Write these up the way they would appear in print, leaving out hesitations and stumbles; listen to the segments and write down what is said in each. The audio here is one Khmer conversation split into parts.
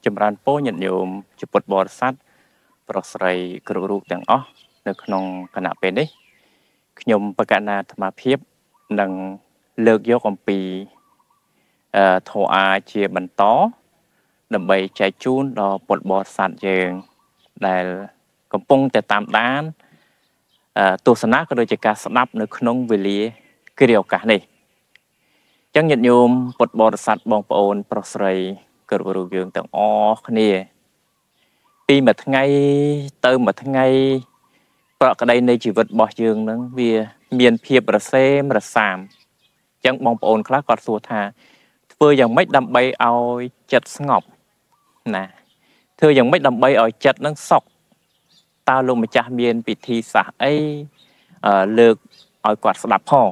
ចម្រើនពរញាតិញោមជាពុទ្ធបរិស័ទប្រុសស្រីគ្រប់រូបទាំងអស់នៅក្នុងគណៈពេលនេះខ្ញុំបកណាអាត្មាភាពនឹងលើកយកអំពីធម៌អាជាបន្តដើម្បីចែកជូនដល់ពុទ្ធបរិស័ទយើងដែលកំពុងតែតាមដានទស្សនាក៏ដូចជាការស្ដាប់នៅក្នុងវេលាគ្រាឱកាសនេះអញ្ចឹងញាតិញោមពុទ្ធបរិស័ទបងប្អូនប្រុសស្រីគ្រប់រូបយើងទាំងអស់គ្នាពីមួយថ្ងៃទៅមួយថ្ងៃប្រក្តីនៃជីវិតរបស់យើងនឹងវាមានភាពរសេមរសាមអញ្ចឹងបងប្អូនខ្លះគាត់សួរថាធ្វើយ៉ាងម៉េចដើម្បីឲ្យចិត្តស្ងប់ណាធ្វើយ៉ាងម៉េចដើម្បីឲ្យចិត្តនឹងសុខតើលោកម្ចាស់មានពិធីសាស្ត្រអីលើកឲ្យគាត់ស្ដាប់ផង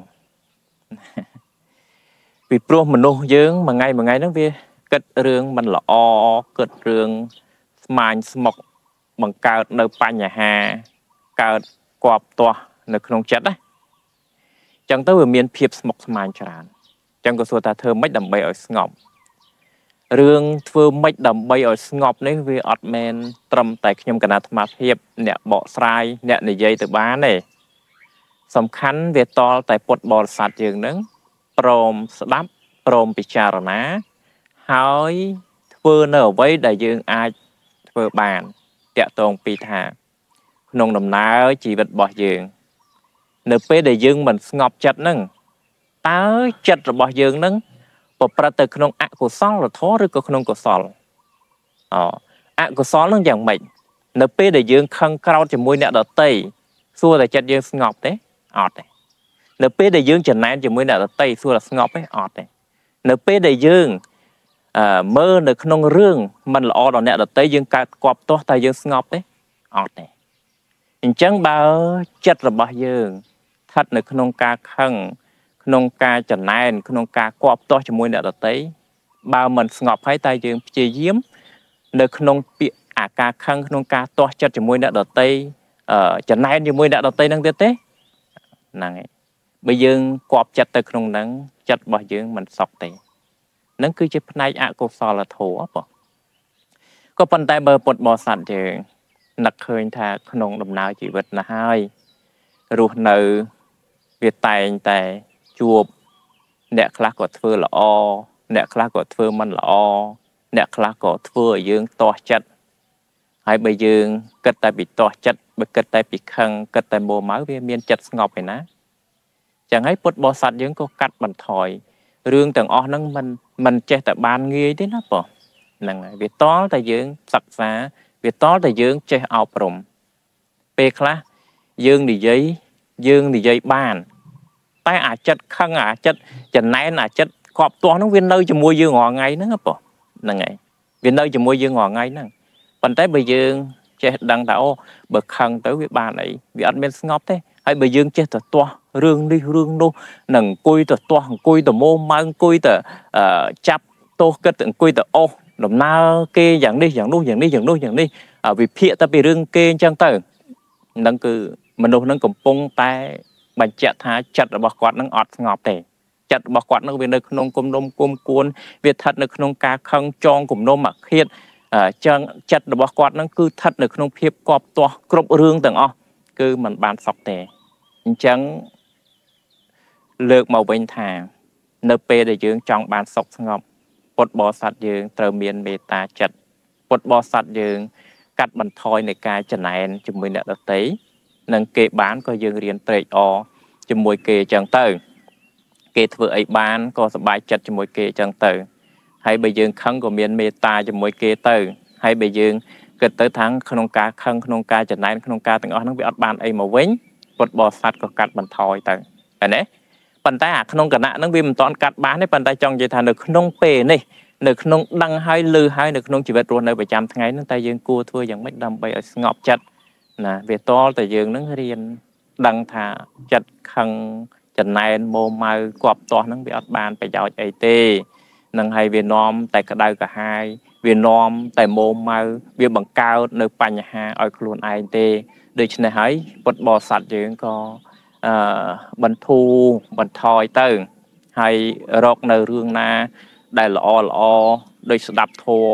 ពីព្រោះមនុស្សយើងមួយថ្ងៃហ្នឹងវាគិតរឿងមិនល្អគិតរឿងស្មាញស្មុកបង្កើតនៅបញ្ហាកើតគប់ទាស់នៅក្នុងចិត្តណាអញ្ចឹងទៅវាមានភាពស្មុគស្មាញច្រើនអញ្ចឹងក៏សួរថាធ្វើម៉េចដើម្បីឲ្យស្ងប់រឿងធ្វើម៉េចដើម្បីឲ្យស្ងប់នេះវាអត់មែនត្រឹមតែខ្ញុំគណៈអាត្មាភាពអ្នកបកស្រាយអ្នកនិយាយទៅបានទេសំខាន់វាតល់តែពុទ្ធបរិស័ទយើងនឹងព្រមស្ដាប់ព្រមពិចារណាហើយធ្វើនៅអ្វីដែលយើងអាចធ្វើបានតាក់ទងពីថាក្នុងដំណើរជីវិតរបស់យើងនៅពេលដែលយើងមិនស្ងប់ចិត្តនឹងតើចិត្តរបស់យើងនឹងប្រព្រឹត្តទៅក្នុងអកុសលធម៌ឬក៏ក្នុងកុសលអកុសលនឹងយ៉ាងម៉េចនៅពេលដែលយើងខឹងក្រោធជាមួយអ្នកដទៃសួរតែចិត្តយើងស្ងប់ទេអត់ទេនៅពេលដែលយើងចំណែនជាមួយអ្នកដទៃសួរថាស្ងប់ទេអត់ទេនៅពេលដែលយើងមើលនៅក្នុងរឿងមិនល្អដល់អ្នកដទៃយើងកើតគប់ទាស់តែយើងស្ងប់ទេអត់ទេអញ្ចឹងបើចិត្តរបស់យើងស្ថិតនៅក្នុងការខឹងក្នុងការចំណែនក្នុងការគប់ទាស់ជាមួយអ្នកដទៃបើមិនស្ងប់ហើយតែយើងព្យាយាមនៅក្នុងពាក្យអាការខឹងក្នុងការទាស់ចិត្តជាមួយអ្នកដទៃចំណែនជាមួយអ្នកដទៃហ្នឹងទៀតទេហ្នឹងហើយបើយើងគប់ចិត្តទៅក្នុងហ្នឹងចិត្តរបស់យើងមិនសុខទេហ្នឹងគឺជាផ្នែកអកុសលធម៌បងក៏ប៉ុន្តែបើពុទ្ធបរិស័ទយើងនឹកឃើញថាក្នុងដំណើរជីវិតណាហើយរស់នៅវាតែងតែជួបអ្នកខ្លះក៏ធ្វើល្អអ្នកខ្លះក៏ធ្វើមិនល្អអ្នកខ្លះក៏ធ្វើឲ្យយើងទាស់ចិត្តហើយបើយើងគិតតែពីទាស់ចិត្តបើគិតតែពីខឹងគិតតែមួម៉ៅវាមានចិត្តស្ងប់ឯណាចឹងហើយពុទ្ធបរិស័ទយើងក៏កាត់បន្ថយរឿងទាំងអស់ហ្នឹងមិនចេះតែបានងាយទេណាបងហ្នឹងហើយវាតល់តែយើងសិក្សាវាតល់តែយើងចេះអប់រំពេលខ្លះយើងនិយាយបានតែអាចិត្តខឹងអាចិត្តចំណែនអាចិត្តគប់ទាស់ហ្នឹងវានៅជាមួយយើងរាល់ថ្ងៃហ្នឹងបងហ្នឹងហើយវានៅជាមួយយើងរាល់ថ្ងៃហ្នឹងប៉ុន្តែបើយើងចេះដឹងថាអូបើខឹងទៅវាបានអីវាអត់មានស្ងប់ទេហើយបើយើងចេះតែទាស់រឿងនេះរឿងនោះនឹងអង្គុយទៅទាស់អង្គុយទៅម៉ោម៉ៅអង្គុយទៅចាប់ទោសគិតអង្គុយទៅអូសដំណើរគេយ៉ាងនេះយ៉ាងនោះយ៉ាងនេះយ៉ាងនោះយ៉ាងនេះវិភាគទៅពីរឿងគេអញ្ចឹងទៅហ្នឹងគឺមនុស្សហ្នឹងកំពុងតែបញ្ជាក់ថាចិត្តរបស់គាត់នឹងអត់ស្ងប់ទេចិត្តរបស់គាត់នឹងវានៅក្នុងគំនុំគុំគួនវាស្ថិតនៅក្នុងការខឹងចងគំនុំអាឃាតចឹងចិត្តរបស់គាត់នឹងគឺស្ថិតនៅក្នុងភាពគប់ទាស់គ្រប់រឿងទាំងអស់គឺมันបានសុខទេអញ្ចឹងលើកមកវិញថានៅពេលដែលយើងចង់បានសុខស្ងប់ពុទ្ធបរិស័ទយើងត្រូវមានមេត្តាចិត្តពុទ្ធបរិស័ទយើងកាត់បន្ថយនៃការចំណែនជាមួយអ្នកដទៃនឹងគេបានក៏យើងរៀនត្រេកអរជាមួយគេអញ្ចឹងទៅគេធ្វើអីបានក៏សប្បាយចិត្តជាមួយគេអញ្ចឹងទៅហើយបើយើងខឹងក៏មានមេត្តាជាមួយគេទៅហើយបើយើងគិតទៅថាក្នុងការខឹងក្នុងការចំណែនក្នុងការទាំងអស់ហ្នឹងវាអត់បានអីមកវិញពុទ្ធបរិស័ទក៏កាត់បន្ថយទៅឃើញទេប៉ុន្តែអាក្នុងគណៈហ្នឹងវាមិនតាន់កាត់បានទេប៉ុន្តែចង់និយាយថានៅក្នុងពេលនេះនៅក្នុងដឹងហើយឮហើយនៅក្នុងជីវិតរស់នៅប្រចាំថ្ងៃហ្នឹងតែយើងគួរធ្វើយ៉ាងម៉េចដើម្បីឲ្យស្ងប់ចិត្តណាវាតល់តែយើងនឹងរៀនដឹងថាចិត្តខឹងចំណែនម៉ោម៉ៅគប់ទាស់ហ្នឹងវាអត់បានប្រយោជន៍អីទេនឹងហើយវានាំតែក្តៅក្រហាយវានាំតែម៉ោម៉ៅវាបង្កើតនៅបញ្ហាឲ្យខ្លួនឯងទេដូច្នេះហើយពុទ្ធបរិស័ទយើងក៏បន្ធូរបន្ថយទៅហើយរកនៅរឿងណាដែលល្អដូចស្ដាប់ធម៌ច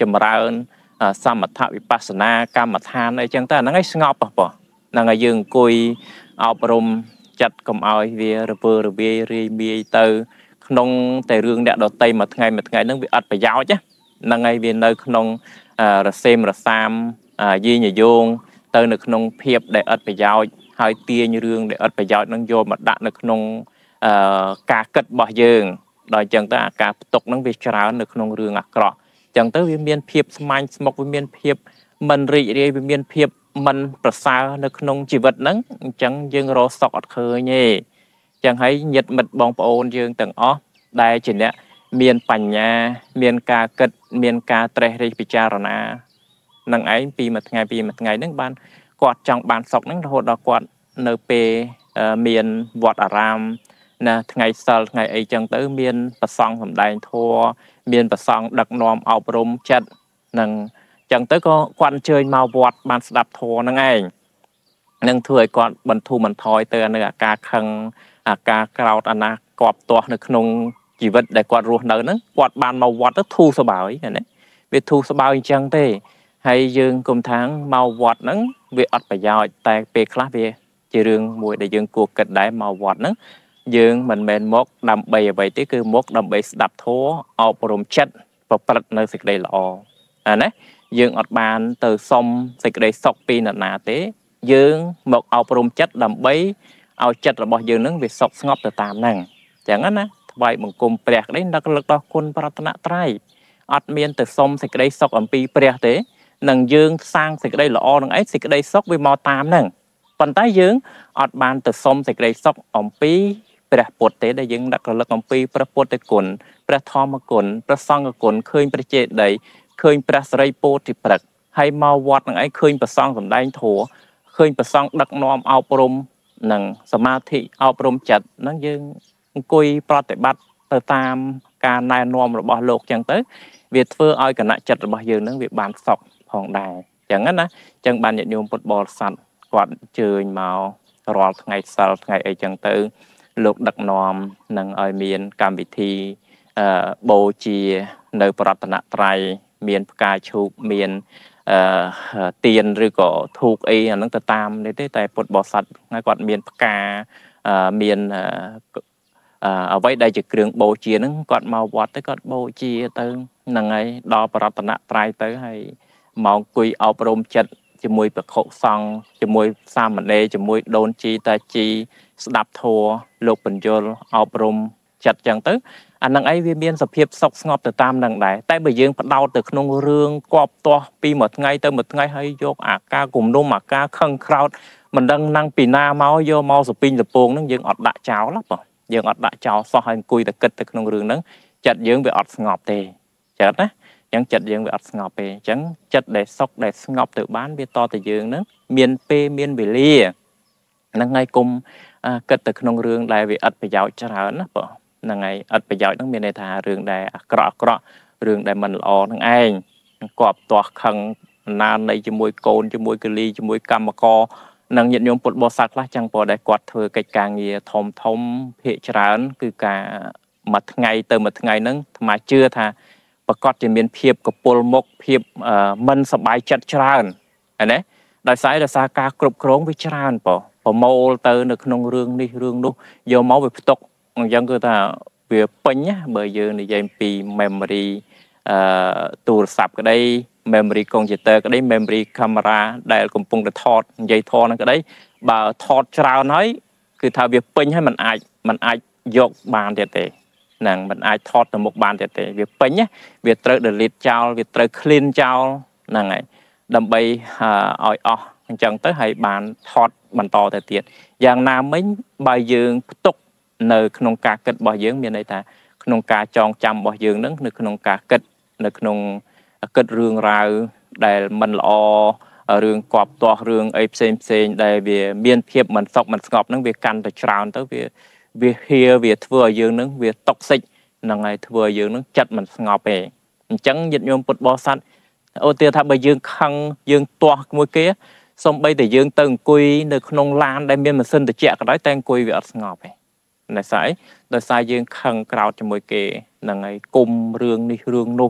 ចម្រើនសមថវិបស្សនាកម្មដ្ឋានអីចឹងទៅហ្នឹងឯងស្ងប់បងហ្នឹងហើយយើងអង្គុយអប់រំចិត្តកុំឲ្យវារវើរវាយរាយមាយទៅក្នុងតែរឿងអ្នកដតីមួយថ្ងៃហ្នឹងវាអត់ប្រយោជន៍ហ្នឹងហើយវានៅក្នុងរសេមរសាមយីញយោងទៅនៅក្នុងភាពដែលអត់ប្រយោជន៍ហើយទាញរឿងដែលអត់ប្រយោជន៍នឹងយកមកដាក់នៅក្នុងការគិតរបស់យើងដល់អញ្ចឹងទៅអាការផ្ទុកហ្នឹងវាច្រើននៅក្នុងរឿងអាក្រក់អញ្ចឹងទៅវាមានភាពស្មាញស្មុកវាមានភាពមិនរីករាយវាមានភាពមិនប្រសើរនៅក្នុងជីវិតហ្នឹងអញ្ចឹងយើងរកសុខអត់ឃើញទេអញ្ចឹងហើយញាតិមិត្តបងប្អូនយើងទាំងអស់ដែលជាអ្នកមានបញ្ញាមានការគិតមានការត្រេះរិះពិចារណានឹងឯងពីមួយថ្ងៃហ្នឹងបានគាត់ចង់បានសុខហ្នឹងរហូតដល់គាត់នៅពេលមានវត្តអារាមណាថ្ងៃសិលថ្ងៃអីចឹងទៅមានប្រសង់សម្ដែងធម៌មានប្រសង់ដឹកនាំអប់រំចិត្តនឹងចឹងទៅក៏គាត់អញ្ជើញមកវត្តបានស្ដាប់ធម៌ហ្នឹងឯងនឹងធ្វើឲ្យគាត់បន្ធូរបន្ថយទៅនៅអាការខឹងអាការក្រោធអាណាកប់ទាស់នៅក្នុងជីវិតដែលគាត់រស់នៅហ្នឹងគាត់បានមកវត្តទៅធូរសប្បាយណាវាធូរសប្បាយអញ្ចឹងទេហើយយើងគុំថាងមកវត្តហ្នឹងវាអត់ប្រយោជន៍តែពេលខ្លះវាជារឿងមួយដែលយើងគួរគិតដែរមកវត្តហ្នឹងយើងមិនមែនមកដើម្បីអ្វីទេគឺមកដើម្បីស្ដាប់ធម៌អប់រំចិត្តប្រព្រឹត្តនៅសេចក្តីល្អណាយើងអត់បានទៅសុំសេចក្តីសុខពីនរណាទេយើងមកអប់រំចិត្តដើម្បីឲ្យចិត្តរបស់យើងនឹងវាសុខស្ងប់ទៅតាមហ្នឹងអញ្ចឹងណាថ្វាយបង្គំព្រះក្តីនឹករលឹកដល់គុណប្រតនត្រ័យអត់មានទៅសុំសេចក្តីសុខអំពីព្រះទេនឹងយើងសាងសេចក្តីល្អនឹងឯងសេចក្តីសុខវាមកតាមហ្នឹងប៉ុន្តែយើងអត់បានទៅសុំសេចក្តីសុខអំពីព្រះពុទ្ធទេដែលយើងនឹករលឹកអំពីព្រះពុទ្ធគុណព្រះធម្មគុណព្រះសង្ឃគុណឃើញព្រះចេតិយឃើញព្រះសិរីពោធិព្រឹក្សហើយមកវត្តនឹងឯងឃើញព្រះសង្ឃសម្ដែងធម៌ឃើញព្រះសង្ឃដឹកនាំអប់រំនិងសមាធិអប់រំចិត្តហ្នឹងយើងអង្គុយប្រតិបត្តិទៅតាមការណែនាំរបស់លោកចឹងទៅវាធ្វើឲ្យគណៈចិត្តរបស់យើងនឹងវាបានសុខផងដែរចឹងណាចឹងបានញាតិញោមពុទ្ធបរិស័ទគាត់អញ្ជើញមករាល់ថ្ងៃសិលថ្ងៃអីចឹងទៅលោកដឹកនាំនឹងឲ្យមានកម្មវិធីបូជានៅប្រតនត្រ័យមានផ្កាឈូកមានទៀនឬក៏ធូបអីអាហ្នឹងទៅតាមនេះទេតែពុទ្ធបរិស័ទគាត់មានផ្កាមានអ្វីដែលជាគ្រឿងបូជាហ្នឹងគាត់មកវត្តទៅគាត់បូជាទៅហ្នឹងហើយដល់ប្រតនត្រ័យទៅហើយមកអង្គុយអប់រំចិត្តជាមួយភិក្ខុសង្ឃជាមួយសាមណេរជាមួយដូនជីតាជីស្ដាប់ធម៌លោកបញ្យលអប់រំចិត្តចឹងទៅអានឹងអីវាមានសភាពសុខស្ងប់ទៅតាមនឹងដែរតែបើយើងផ្ដោតទៅក្នុងរឿងគប់ទាស់ពីមួយថ្ងៃទៅមួយថ្ងៃហើយយកអាការគំនុំអាការខឹងក្រោធមិនដឹងណាំងពីណាមកយកមកសពីងសពងហ្នឹងយើងអត់ដាក់ចោលបងយើងអត់ដាក់ចោលសោះហើយអង្គុយតែគិតទៅក្នុងរឿងហ្នឹងចិត្តយើងវាអត់ស្ងប់ទេចិត្តណាអញ្ចឹងចិត្តយើងវាអត់ស្ងប់ទេអញ្ចឹងចិត្តដែលសុខដែលស្ងប់ទៅបានវាតតែយើងហ្នឹងមានពេលមានវេលាហ្នឹងហើយគុំគិតទៅក្នុងរឿងដែលវាអត់ប្រយោជន៍ច្រើនណាបងហ្នឹងហើយអត់ប្រយោជន៍ហ្នឹងមានន័យថារឿងដែលអាក្រក់រឿងដែលមិនល្អហ្នឹងឯងគប់ទាស់ខឹងណាននៃជាមួយកូនជាមួយកលីជាមួយកម្មករនឹងញាតិញោមពុទ្ធបរិស័ទខ្លះចឹងព្រោះដែលគាត់ធ្វើកិច្ចការងារធំភាគច្រើនគឺការមួយថ្ងៃទៅមួយថ្ងៃហ្នឹងអាត្មាជឿថាប្រកាសជាមានភាពកពុលមុខភាពមិនសប្បាយចិត្តច្រើនហើយណាដោយសារការគ្រប់គ្រងវាច្រើនប្រមូលទៅនៅក្នុងរឿងនេះរឿងនោះយកមកវាផ្ទុកអញ្ចឹងគឺថាវាពេញណាបើយើងនិយាយពី memory ទូរស័ព្ទក្តី memory computer ក្តី memory camera ដែលកំពុងតែថតនិយាយថតហ្នឹងក្តីបើថតច្រើនហើយគឺថាវាពេញហើយมันអាចយកបានទៀតទេហ្នឹងมันអាចថតទៅមុខបានទៀតទេវាពេញណាវាត្រូវ delete ចោលវាត្រូវ clean ចោលហ្នឹងហើយដើម្បីឲ្យអស់អញ្ចឹងទៅហើយបានថតបន្តទៅទៀតយ៉ាងណាមិញបើយើងផ្ទុកនៅក្នុងការគិតរបស់យើងមានន័យថាក្នុងការចងចាំរបស់យើងនឹងនៅក្នុងការគិតនៅក្នុងគិតរឿងរ៉ាវដែលមិនល្អរឿងគប់ទាស់រឿងអីផ្សេងដែលវាមានភាពមិនសុខមិនស្ងប់នឹងវាកាន់តែច្រើនទៅវាធ្វើឲ្យយើងនឹងវាតុកសិចហ្នឹងហើយធ្វើឲ្យយើងនឹងចិត្តមិនស្ងប់ទេអញ្ចឹងញាតិញោមពុទ្ធបរិស័ទអូទាថាបើយើងខឹងយើងទាស់មួយគេសំបីតែយើងទៅអង្គុយនៅក្នុងឡានដែលមានម៉ាស៊ីនត្រជាក់ក៏ដោយតែអង្គុយវាអត់ស្ងប់ទេដោយសារយើងខឹងក្រោធជាមួយគេហ្នឹងហើយគុំរឿងនេះរឿងនោះ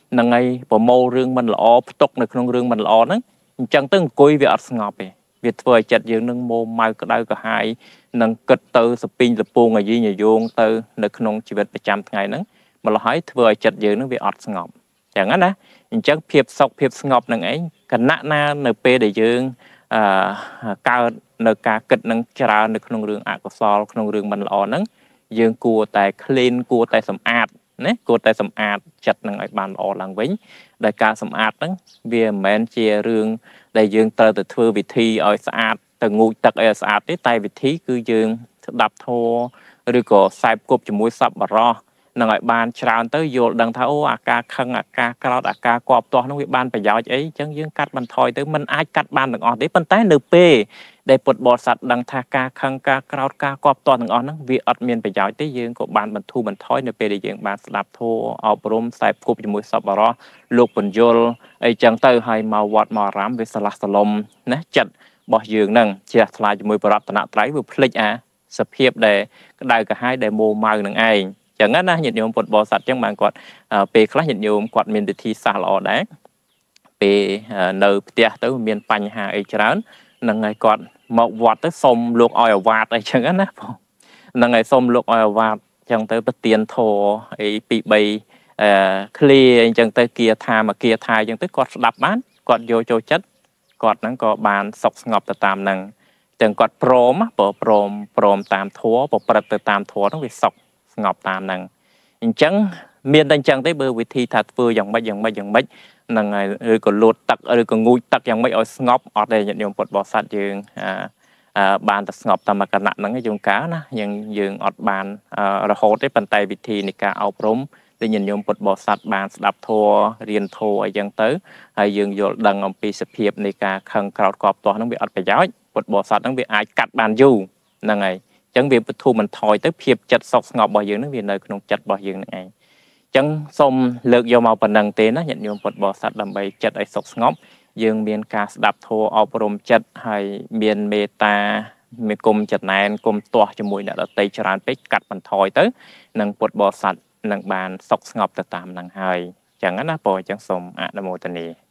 nâng ngay bộ mô rương mình lõ tốc nơiក្នុងrương mình lõ nâng chẳng từng cùi vì ọt ngọp việc thôi chặt dương nâng mô mai có đau cả hai nâng kết tư sập pin sập buông ở dưới nhà vuông tư nơiក្នុងជីវិតប្រចាំថ្ងៃហ្នឹងមកលហើយធ្វើឲ្យចិត្តយើងនឹងវាអត់ស្ងប់ចឹងណាអញ្ចឹងភាពសុខភាពស្ងប់នឹងឯងគណៈណានៅពេលដែលយើងកើតនៅការគិតនឹងច្រើននៅក្នុងរឿងអកុសលក្នុងរឿងមិនល្អហ្នឹងយើងគួរតែ clean គួរតែសម្អាតណាគួរតែសម្អាតចិត្តនឹងឲ្យបានល្អឡើងវិញដែលការសម្អាតហ្នឹងវាមិនមែនជារឿងដែលយើងត្រូវទៅធ្វើវិធីឲ្យស្អាតទៅងូតទឹកឲ្យស្អាតទេតែវិធីគឺយើងស្ដាប់ធម៌ឬក៏ខ្សែគប់ជាមួយសប្បុរសនឹងឲ្យបានច្រើនទៅយល់ដឹងថាអូអាការខឹងអាការក្រោធអាការគប់ទាស់នោះវាបានប្រយោជន៍អីអញ្ចឹងយើងកាត់បន្ថយទៅមិនអាចកាត់បានទាំងអស់ទេប៉ុន្តែនៅពេលដែលពុទ្ធបរិស័ទដឹងថាការខឹងការក្រោធការគប់ទាស់ទាំងអស់ហ្នឹងវាអត់មានប្រយោជន៍ទេយើងក៏បានបន្ធូរបន្ថយនៅពេលដែលយើងបានស្ដាប់ធម៌អប់រំខ្សែគប់ជាមួយសប្បុរសលោកបញ្យលអីចឹងទៅហើយមកវត្តមកអារាមវាស្រឡះស្រឡំណាចិត្តរបស់យើងហ្នឹងជ្រះថ្លាជាមួយបរតនត្រ័យវាភ្លេចអាសភាពដែលក្តៅក្រហាយដែលមោម៉ៅនឹងឯងចឹងណាញាតិញោមពុទ្ធបរិស័ទចឹងបានគាត់ពេលខ្លះញាតិញោមគាត់មានវិធីសាស្ត្រល្អដែរពេលនៅផ្ទះទៅមានបញ្ហាអីច្រើននឹងឲ្យគាត់មកវត្តទៅសុំលោកឲ្យអាវាតអីចឹងណាបងនឹងឲ្យសុំលោកឲ្យអាវាតចឹងទៅប្រទៀនធរអី2 3ឃ្លាអញ្ចឹងទៅគាថាមកគាថាអញ្ចឹងទៅគាត់ស្ដាប់បានគាត់យកចូលចិត្តគាត់ហ្នឹងក៏បានសុខស្ងប់ទៅតាមហ្នឹងទាំងគាត់ព្រមតាមធัวប្រព្រឹត្តទៅតាមធัวហ្នឹងវាសុខស្ងប់តាមហ្នឹងអញ្ចឹងមានតែអញ្ចឹងទេបើវិធីថាធ្វើយ៉ាងម៉េចហ្នឹងហើយឬក៏លោតទឹកឬក៏ងូតទឹកយ៉ាងម៉េចឲ្យស្ងប់អត់ទេញាតិញោមពុទ្ធបរិស័ទយើងបានតែស្ងប់តាមគណៈហ្នឹងយើងកើណាយើងអត់បានរហូតទេប៉ុន្តែវិធីនៃការអប់រំដែលញាតិញោមពុទ្ធបរិស័ទបានស្ដាប់ធម៌រៀនធម៌អីចឹងទៅហើយយើងយល់ដឹងអំពីសភាពនៃការខឹងក្រោធគប់ទាស់ហ្នឹងវាអត់ប្រយោជន៍ពុទ្ធបរិស័ទហ្នឹងវាអាចកាត់បានយូរហ្នឹងហើយអញ្ចឹងវាបន្ធូរបន្ថយទៅភាពចិត្តសុខស្ងប់របស់យើងហ្នឹងវានៅក្នុងចិត្តរបស់យើងហ្នឹងឯងចឹងសូមលើកយកមកប៉ុណ្ណឹងទេណាញាតិញោមពុទ្ធបរិស័ទដើម្បីចិត្តឲ្យសុខស្ងប់យើងមានការស្ដាប់ធម៌អប់រំចិត្តហើយមានមេត្តាមានគុំចំណែនគុំទាស់ជាមួយអ្នកដទៃច្រើនពេកកាត់បន្ថយទៅនឹងពុទ្ធបរិស័ទនឹងបានសុខស្ងប់ទៅតាមនឹងហើយចឹងណាបងចឹងសូមអនុមោទនា